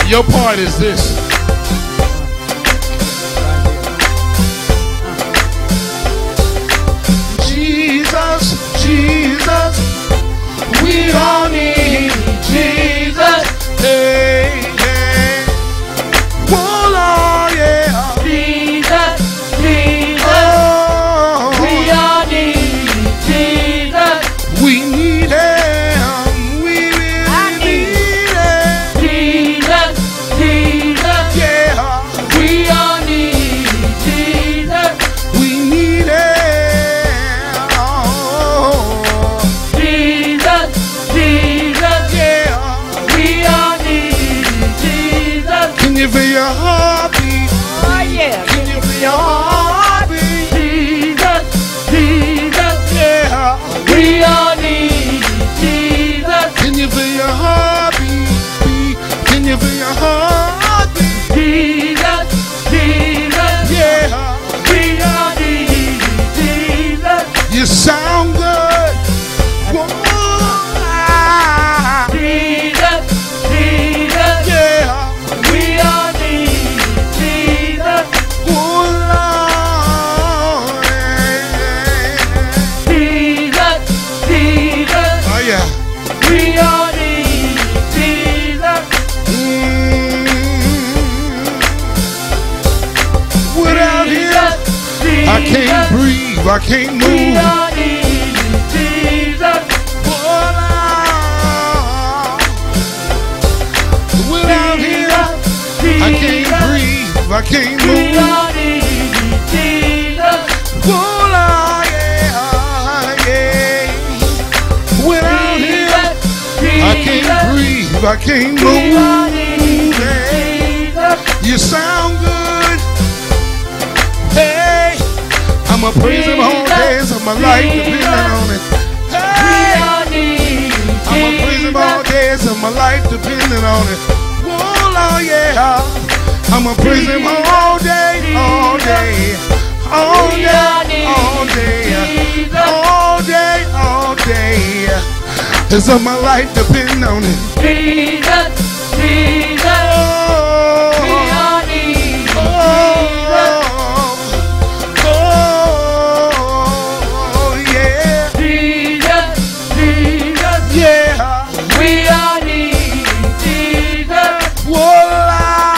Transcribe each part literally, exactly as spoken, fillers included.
Your part is this. Jesus, Jesus, we all need Jesus. Hey, hey. Oh, Lord, yeah. Jesus, Jesus, oh, we all need Jesus. We need him. We really need him. Jesus, Jesus, Yeah. we all need Jesus. We need him. Jesus, Jesus, Yeah. we all need Jesus. Can you feel your heartbeat? Oh yeah. Can you feel your heartbeat? Jesus, Jesus, Yeah. we all need Jesus. Can you feel your heartbeat? Can you feel your heartbeat? Jesus, Jesus, Yeah. we all need Jesus. You sound good. Whoa. Jesus, Jesus, Yeah. we all need Jesus. Oh, Lord. Jesus, Jesus, Oh, yeah. we all need Jesus. Mm. Without him, Jesus, I can't breathe. I can't we move. all need Jesus. Oh, Lord. Without him, I can't breathe. I can't We move. all need Jesus. Oh, Lord, yeah, yeah. Without him, I can't breathe. I can't We all move. need Yeah. Jesus. You sound good. Hey, I'ma praise him all days of my life, depending on it. We Hey, all need I'ma praise him all Jesus. days of my life, depending on it. Oh, Lord, yeah. I'ma praise him all day, all day, all We day, all need all day, Jesus. all day, all day. It's of my life, depending on it. Jesus, Jesus, Oh, we all need Jesus. oh, oh, yeah, Jesus, Jesus, yeah. we all need Jesus. Whoa,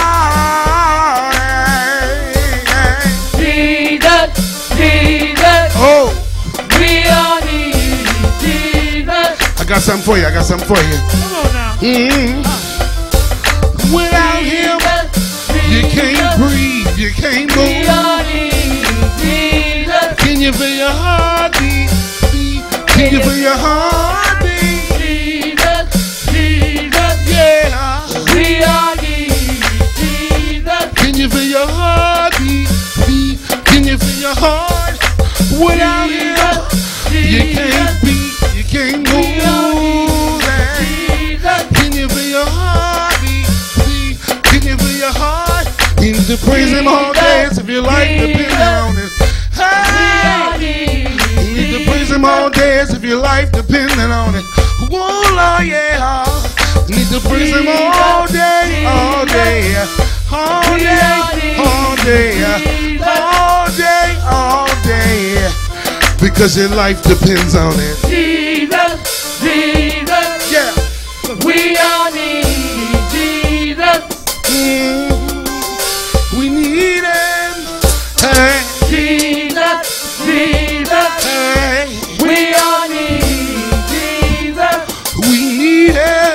Jesus, Jesus, oh, we all need Jesus. I got something for you. I got something for you. Come on now. Mm. Without him, you can't breathe. You can't We move. all need Jesus. Can you feel your heartbeat? Can you feel your heartbeat? Jesus, Jesus, Yeah. we all need Jesus. Can you feel your heartbeat? Can you feel your heart? Without him, you can't beat. You can't move. Jesus, Can you feel your heartbeat? Can you feel your heart? You need to praise him all days if your life depends on it. we all Hey! need You need to praise him all days if your life depending on it. Oh, Lord, yeah. You need to praise him all day, all day, all day, all day, all day, all day. Because your life depends on it. Jesus, Jesus, Yeah. we all need Jesus. Mm. We need him. Hey, Jesus, Jesus, hey. we all need Jesus. We need him.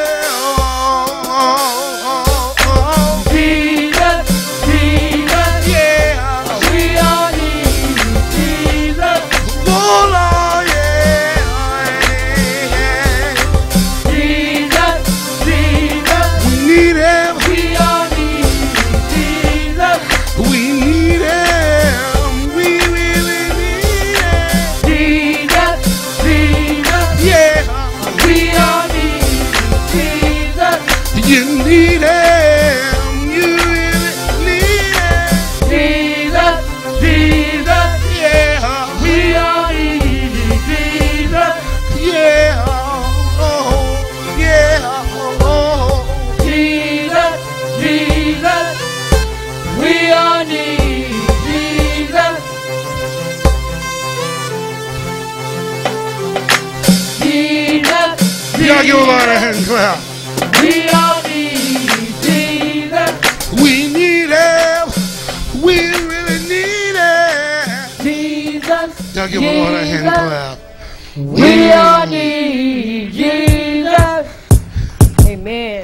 Jesus, Jesus, Yeah. we all need Jesus. Oh, Lord, yeah. Jesus, Jesus, We need him. we all need Jesus. We need him. We really need him. Jesus, Jesus, Yeah. we all need Jesus. You need him. You really need him. Jesus, Jesus, Yeah. we all need Jesus. Yeah. Oh, yeah. Oh. Jesus, Jesus. Y'all give the Lord a hand clap. We all need Jesus. We need him. We really need him. Jesus. Y'all give the Lord a hand clap. We all need Jesus. Amen.